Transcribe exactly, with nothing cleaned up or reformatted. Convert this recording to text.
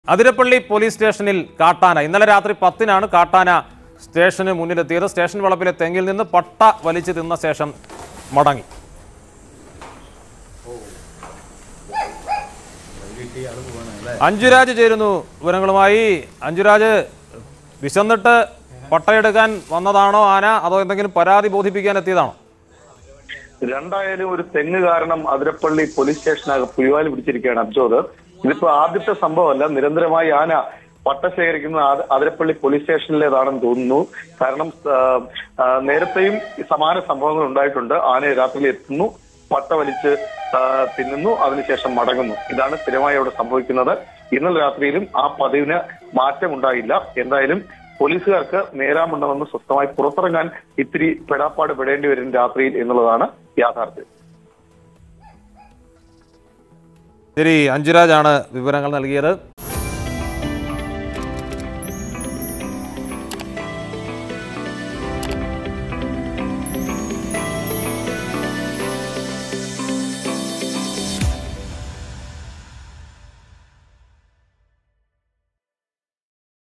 Athirappilly police സ്റ്റേഷനിൽ കാട്ടാന ഇന്നലെ രാത്രി പത്തിനാണ് കാട്ടാന സ്റ്റേഷന് മുന്നിലെത്തിയത്. സ്റ്റേഷൻ വളപ്പിലെ തെങ്ങിൽ നിന്ന് പട്ട വലിച്ചു തിന്ന ശേഷം മടങ്ങി. അഞ്ജുരാജ് ചേരുന്നു വിവരങ്ങളുമായി. അഞ്ജുരാജ്, വിശന്നിട്ട് പട്ടയെടുക്കാൻ വന്നതാണോ ആന, അതോ എന്തെങ്കിലും പരാതി ബോധിപ്പിക്കാൻ എത്തിയതാണോ? രണ്ടായാലും ഒരു തെങ്ങ് കാരണം അതിരപ്പള്ളി പോലീസ് സ്റ്റേഷനകത്ത് പുലിവാല് പിടിച്ചിരിക്കുകയാണ് അബ്ജോദ്. ഇതിപ്പോ ആദ്യത്തെ സംഭവമല്ല, നിരന്തരമായി ആന പട്ട ശേഖരിക്കുന്ന അതിരപ്പള്ളി പോലീസ് സ്റ്റേഷനിലേതാണെന്ന് തോന്നുന്നു. കാരണം നേരത്തെയും സമാന സംഭവങ്ങൾ ഉണ്ടായിട്ടുണ്ട്. ആന രാത്രിയിൽ എത്തുന്നു, പട്ട വലിച്ച് തിന്നുന്നു, അതിനുശേഷം മടങ്ങുന്നു. ഇതാണ് സ്ഥിരമായി അവിടെ സംഭവിക്കുന്നത്. ഇന്നലെ രാത്രിയിലും ആ പതിവിന് മാറ്റമുണ്ടായില്ല. എന്തായാലും പോലീസുകാർക്ക് നേരാമുണ്ടെന്ന് സ്വസ്ഥമായി പുറത്തിറങ്ങാൻ ഇത്തിരി പെടാപ്പാട് പെടേണ്ടി വരും രാത്രിയിൽ എന്നുള്ളതാണ് യാഥാർത്ഥ്യം. ശരി, അഞ്ജുരാജാണ് വിവരങ്ങൾ നൽകിയത്.